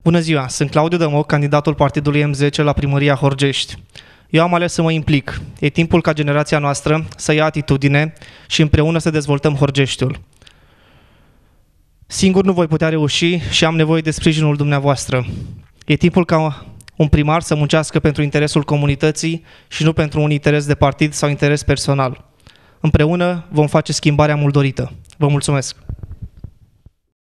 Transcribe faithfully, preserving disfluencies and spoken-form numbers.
Bună ziua, sunt Claudiu Dămoc, candidatul partidului M zece la primăria Horgești. Eu am ales să mă implic. E timpul ca generația noastră să ia atitudine și împreună să dezvoltăm Horgeștiul. Singur nu voi putea reuși și am nevoie de sprijinul dumneavoastră. E timpul ca un primar să muncească pentru interesul comunității și nu pentru un interes de partid sau interes personal. Împreună vom face schimbarea mult dorită. Vă mulțumesc!